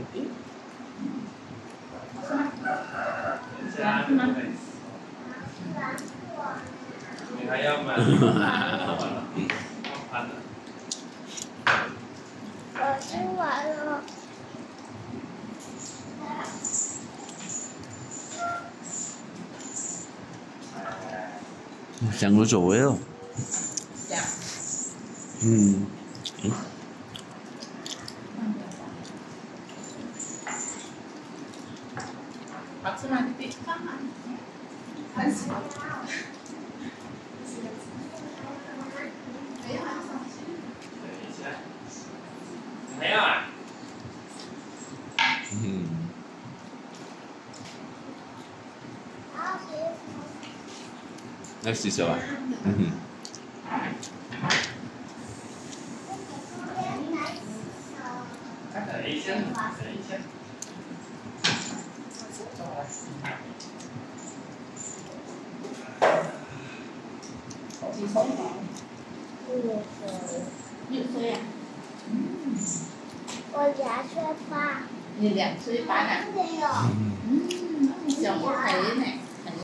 你还要买？ 我吃完了。 香过走味哦。 香。 嗯。 好吃吗，弟弟？很喜欢。 没有啊。 嗯。要洗手啊？嗯。 等一下，等一下。 几岁了？6岁呀。 我2岁半。 你2岁半啊？ 没有。 小不肥呢。